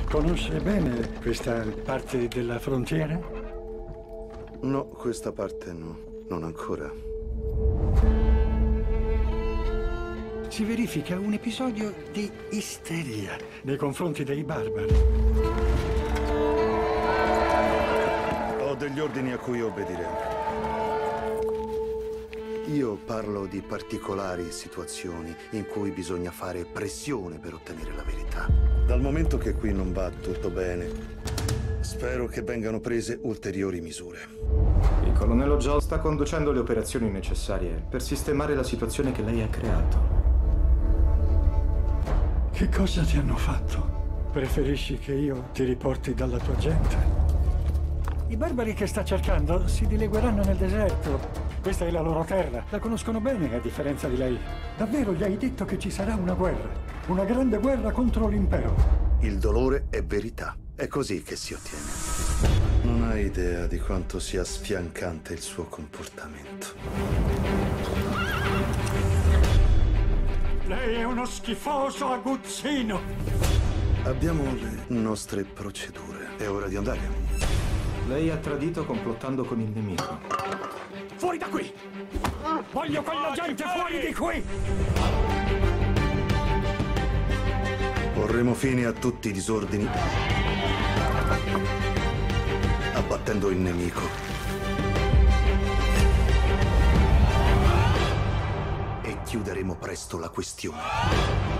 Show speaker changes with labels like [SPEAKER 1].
[SPEAKER 1] Conosce bene questa parte della frontiera?
[SPEAKER 2] No, questa parte no, non ancora.
[SPEAKER 1] Si verifica un episodio di isteria nei confronti dei barbari.
[SPEAKER 2] Ho degli ordini a cui obbedire. Io parlo di particolari situazioni in cui bisogna fare pressione per ottenere la verità. Dal momento che qui non va tutto bene, spero che vengano prese ulteriori misure.
[SPEAKER 3] Il colonnello Joe sta conducendo le operazioni necessarie per sistemare la situazione che lei ha creato.
[SPEAKER 1] Che cosa ti hanno fatto? Preferisci che io ti riporti dalla tua gente? I barbari che sta cercando si dilegueranno nel deserto. Questa è la loro terra. La conoscono bene, a differenza di lei. Davvero gli hai detto che ci sarà una guerra? Una grande guerra contro l'impero.
[SPEAKER 2] Il dolore è verità. È così che si ottiene. Non hai idea di quanto sia sfiancante il suo comportamento.
[SPEAKER 1] Lei è uno schifoso aguzzino.
[SPEAKER 2] Abbiamo le nostre procedure. È ora di andare.
[SPEAKER 3] Lei ha tradito complottando con il nemico.
[SPEAKER 1] Fuori da qui! Voglio quella gente fuori di qui!
[SPEAKER 2] Porremo fine a tutti i disordini, abbattendo il nemico. E chiuderemo presto la questione.